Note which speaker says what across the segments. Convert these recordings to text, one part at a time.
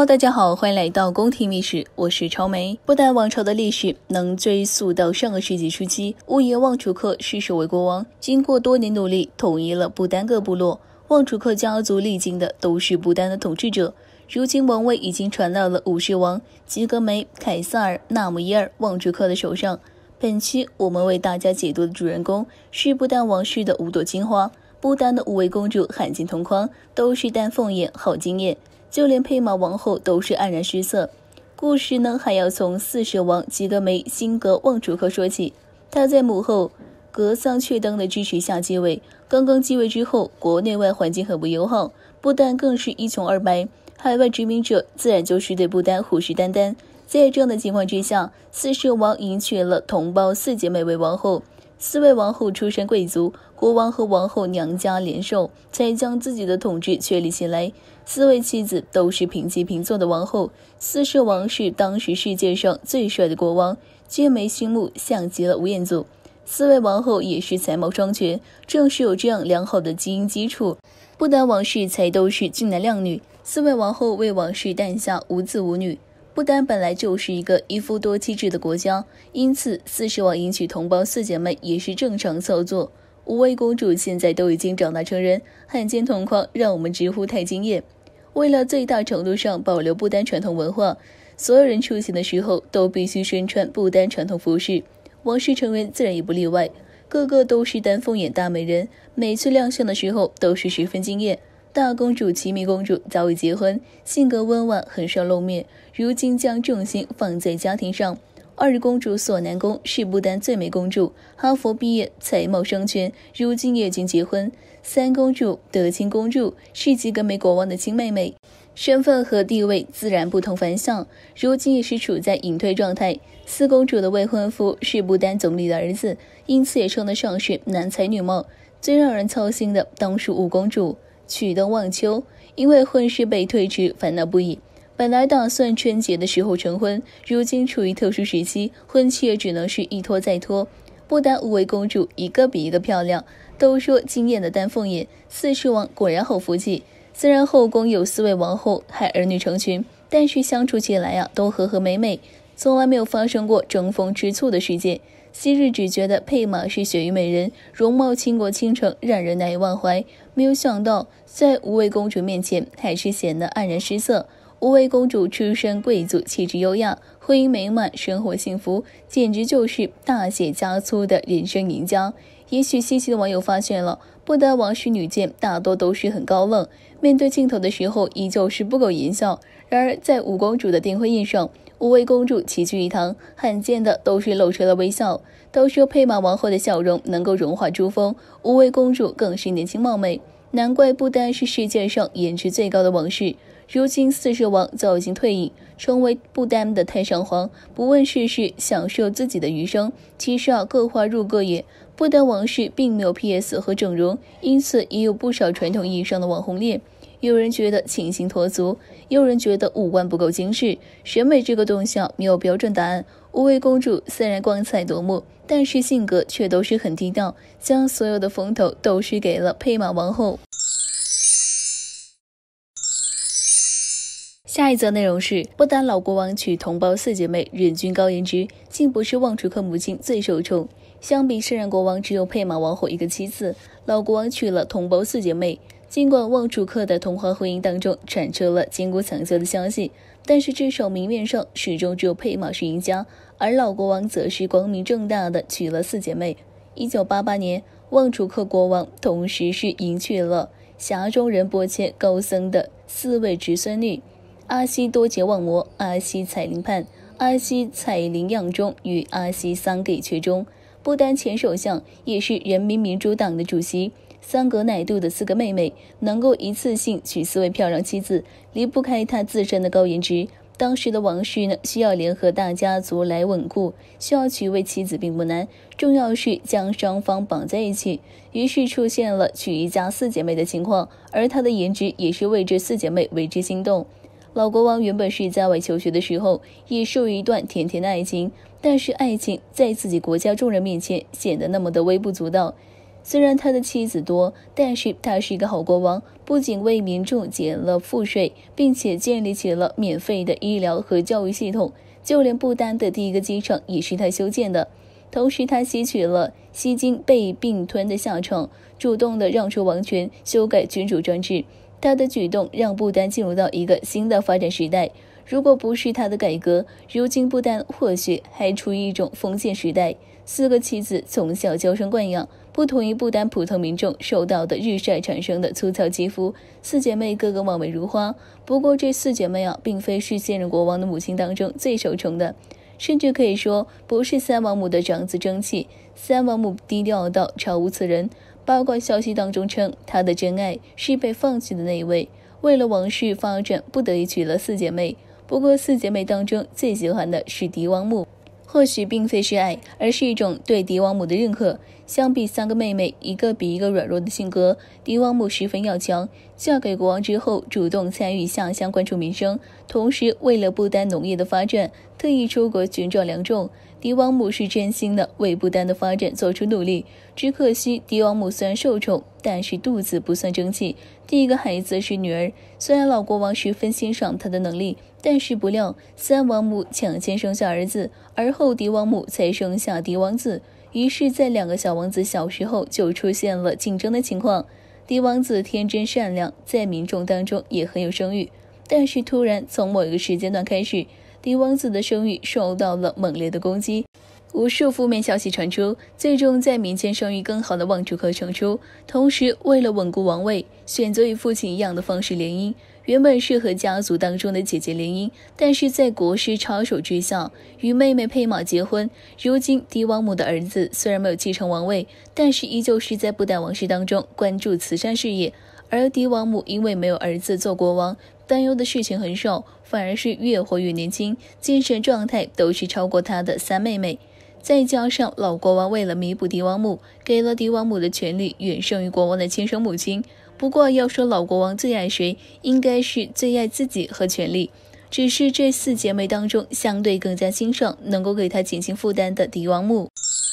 Speaker 1: Hello， 大家好，欢迎来到宫廷秘史，我是超梅。不丹王朝的历史能追溯到上个世纪初期，乌耶旺楚克是首位国王，经过多年努力，统一了不丹各部落。旺楚克家族历经的都是不丹的统治者，如今王位已经传到了五世王吉格梅、凯撒尔、纳姆耶尔、旺楚克的手上。本期我们为大家解读的主人公是不丹王室的五朵金花。不丹的五位公主罕见同框，都是丹凤眼，好惊艳。就连佩玛王后都是黯然失色。故事呢，还要从四世王吉格梅辛格旺楚克说起。他在母后格桑雀登的支持下继位。刚刚继位之后，国内外环境很不友好，不丹更是一穷二白，海外殖民者自然就是对不丹虎视眈眈。在这样的情况之下，四世王迎娶了同胞四姐妹为王后。四位王后出身贵族，国王和王后娘家联手，才将自己的统治确立起来。四位妻子都是平起平坐的王后。四世王是当时世界上最帅的国王，俊眉星目，像极了吴彦祖。四位王后也是才貌双全，正是有这样良好的基因基础，不丹王室才都是俊男靓女。四位王后为王室诞下无子无女。不丹本来就是一个一夫多妻制的国家，因此四世王迎娶同胞四姐妹也是正常操作。五位公主现在都已经长大成人，罕见同框，让我们直呼太惊艳。为了最大程度上保留不丹传统文化，所有人出行的时候都必须身穿不丹传统服饰，王室成员自然也不例外，个个都是丹凤眼大美人，每次亮相的时候都是十分惊艳。大公主齐米公主早已结婚，性格温婉，很少露面，如今将重心放在家庭上。二公主索南宫是不丹最美公主，哈佛毕业，才貌双全，如今也已经结婚。三公主德钦公主是吉格梅国王的亲妹妹，身份和地位自然不同凡响，如今也是处在隐退状态。四公主的未婚夫是不丹总理的儿子，因此也称得上是男才女貌。最让人操心的当属五公主曲登旺秋，因为婚事被推迟，烦恼不已。本来打算春节的时候成婚，如今处于特殊时期，婚期也只能是一拖再拖。不丹五位公主一个比一个漂亮，都说惊艳的丹凤眼。四世王果然好福气，虽然后宫有四位王后，还儿女成群，但是相处起来都和和美美，从来没有发生过争风吃醋的事件。昔日只觉得佩玛是雪域美人，容貌倾国倾城，让人难以忘怀，没有想到在五位公主面前还是显得黯然失色。五位公主出身贵族，气质优雅，婚姻美满，生活幸福，简直就是大写加粗的人生赢家。也许细心的网友发现了，不丹王室女眷大多都是很高冷，面对镜头的时候依旧是不苟言笑。然而在五公主的订婚宴上，五位公主齐聚一堂，罕见的都是露出了微笑。都说佩玛王后的笑容能够融化珠峰，五位公主更是年轻貌美，难怪不丹是世界上颜值最高的王室。如今四世王早已经退隐，成为不丹的太上皇，不问世事，享受自己的余生。其实各花入各眼，不丹王室并没有 PS 和整容，因此也有不少传统意义上的网红脸。有人觉得清新脱俗，也有人觉得五官不够精致。审美这个东西没有标准答案。五位公主虽然光彩夺目，但是性格却都是很低调，将所有的风头都是给了佩玛王后。下一则内容是，不丹老国王娶同胞四姐妹，人均高颜值，竟不是旺楚克母亲最受宠。相比圣人国王只有佩玛王后一个妻子，老国王娶了同胞四姐妹。尽管旺楚克的童话婚姻当中传出了金箍藏秀的消息，但是至少明面上始终只有佩玛是赢家，而老国王则是光明正大的娶了四姐妹。1988年，旺楚克国王同时是迎娶了峡中仁波切高僧的四位侄孙女。阿西多杰旺摩、阿西彩灵盼、阿西彩灵样中与阿西桑给缺中。不丹前首相，也是人民民主党的主席桑格乃杜的四个妹妹，能够一次性娶四位漂亮妻子，离不开他自身的高颜值。当时的王室呢，需要联合大家族来稳固，需要娶位妻子并不难，重要是将双方绑在一起。于是出现了娶一家四姐妹的情况，而她的颜值也是为这四姐妹为之心动。老国王原本是在外求学的时候，也受一段甜甜的爱情，但是爱情在自己国家众人面前显得那么的微不足道。 虽然他的妻子多，但是他是一个好国王，不仅为民众减了赋税，并且建立起了免费的医疗和教育系统，就连不丹的第一个机场也是他修建的。同时他吸取了西金被并吞的下场，主动地让出王权，修改君主专制。他的举动让不丹进入到一个新的发展时代。如果不是他的改革，如今不丹或许还处于一种封建时代。4个妻子从小娇生惯养，不同于不丹普通民众受到的日晒产生的粗糙肌肤，4姐妹个个貌美如花。不过这4姐妹并非是现任国王的母亲当中最受宠的，甚至可以说不是3王母的长子争气，3王母低调到超无此人。八卦消息当中称，她的真爱是被放弃的那一位，为了王室发展，不得已娶了4姐妹。不过4姐妹当中最喜欢的是嫡王母，或许并非是爱，而是一种对嫡王母的认可。相比3个妹妹，一个比一个软弱的性格，嫡王母十分要强。嫁给国王之后，主动参与下乡关注民生，同时为了不丹农业的发展，特意出国寻找良种。嫡王母是真心的为不丹的发展做出努力，只可惜嫡王母虽然受宠，但是肚子不算争气。第一个孩子是女儿，虽然老国王十分欣赏她的能力，但是不料3王母抢先生下儿子，而后嫡王母才生下嫡王子。于是在2个小王子小时候就出现了竞争的情况。嫡王子天真善良，在民众当中也很有声誉，但是突然从某一个时间段开始，嫡王子的声誉受到了猛烈的攻击，无数负面消息传出，最终在民间声誉更好的旺楚克胜出。同时为了稳固王位，选择与父亲一样的方式联姻，原本是和家族当中的姐姐联姻，但是在国师插手之下，与妹妹佩玛结婚。如今嫡王母的儿子虽然没有继承王位，但是依旧是在不丹王室当中关注慈善事业，而嫡王母因为没有儿子做国王，担忧的事情很少，反而是越活越年轻，精神状态都是超过他的3妹妹。再加上老国王为了弥补嫡王母，给了嫡王母的权力远胜于国王的亲生母亲。不过要说老国王最爱谁，应该是最爱自己和权力。只是这4姐妹当中，相对更加欣赏能够给她减轻负担的嫡王母。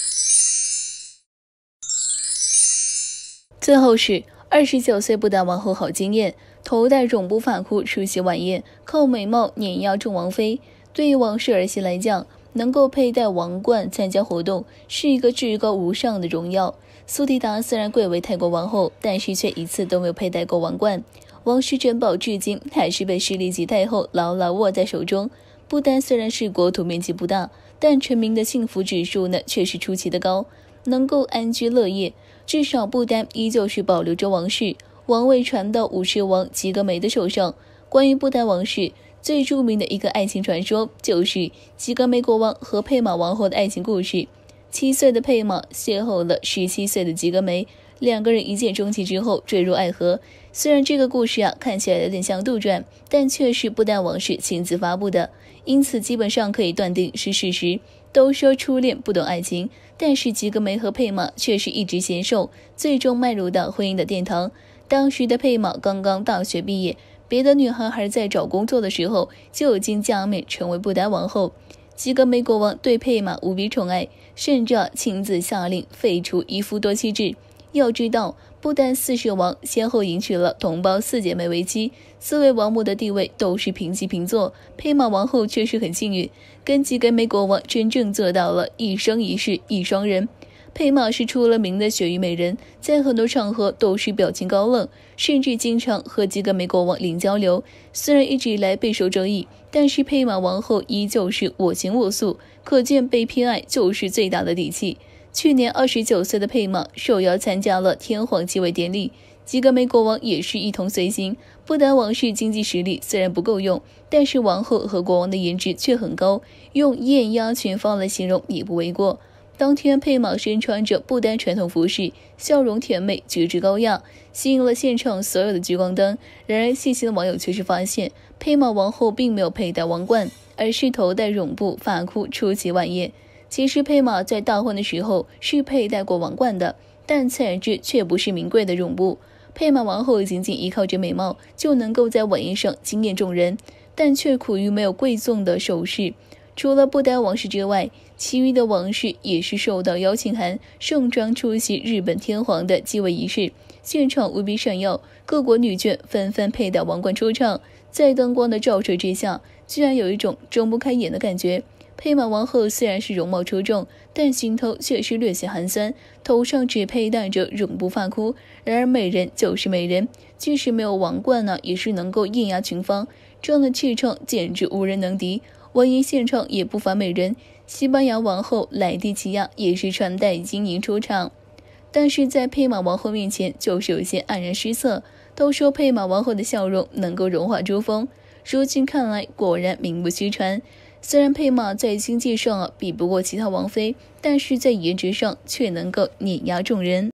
Speaker 1: 最后是29岁不丹王后郝金燕，头戴绒布发箍出席晚宴，靠美貌碾压众王妃。对于王室儿媳来讲，能够佩戴王冠参加活动是一个至高无上的荣耀。苏迪达虽然贵为泰国王后，但是却一次都没有佩戴过王冠。王室珍宝至今还是被士力吉太后牢牢握在手中。不丹虽然是国土面积不大，但臣民的幸福指数呢却是出奇的高，能够安居乐业。至少不丹依旧是保留着王室，王位传到武士王吉格梅的手上。关于不丹王室最著名的一个爱情传说，就是吉格梅国王和佩玛王后的爱情故事。7岁的佩玛邂逅了17岁的吉格梅，2个人一见钟情之后坠入爱河。虽然这个故事看起来有点像杜撰，但却是不丹王室亲自发布的，因此基本上可以断定是事实。都说初恋不懂爱情，但是吉格梅和佩玛却是一直携手，最终迈入到婚姻的殿堂。当时的佩玛刚刚大学毕业，别的女孩还在找工作的时候，就已经加冕成为不丹王后。吉格梅国王对佩玛无比宠爱，甚至亲自下令废除一夫多妻制。要知道，不丹4世王先后迎娶了同胞4姐妹为妻，4位王母的地位都是平起平坐，佩玛王后确实很幸运，跟吉格梅国王真正做到了一生一世一双人。佩玛是出了名的雪域美人，在很多场合都是表情高冷，甚至经常和吉格梅国王零交流。虽然一直以来备受争议，但是佩玛王后依旧是我行我素，可见被偏爱就是最大的底气。去年29岁的佩玛受邀参加了天皇继位典礼，吉格梅国王也是一同随行。不丹王室经济实力虽然不够用，但是王后和国王的颜值却很高，用艳压群芳来形容也不为过。当天佩玛身穿着不丹传统服饰，笑容甜美，举止高雅，吸引了现场所有的聚光灯。然而细心的网友却是发现，佩玛王后并没有佩戴王冠，而是头戴绒布发箍出席晚宴。其实佩玛在大婚的时候是佩戴过王冠的，但材质却不是名贵的绒布。佩玛王后仅仅依靠着美貌就能够在晚宴上惊艳众人，但却苦于没有贵重的首饰。除了不丹王室之外， 其余的王室也是受到邀请函，盛装出席日本天皇的继位仪式，现场无比闪耀，各国女眷纷纷佩戴王冠出场，在灯光的照射之下，居然有一种睁不开眼的感觉。佩玛王后虽然是容貌出众，但心头却是略显寒酸，头上只佩戴着绒布发箍。然而美人就是美人，即使没有王冠呢，也是能够艳压群芳，这样的气场简直无人能敌。晚宴现场也不乏美人，西班牙王后莱蒂奇亚也是穿戴晶莹出场，但是在佩玛王后面前就是有些黯然失色。都说佩玛王后的笑容能够融化珠峰，如今看来果然名不虚传。虽然佩玛在经济上比不过其他王妃，但是在颜值上却能够碾压众人。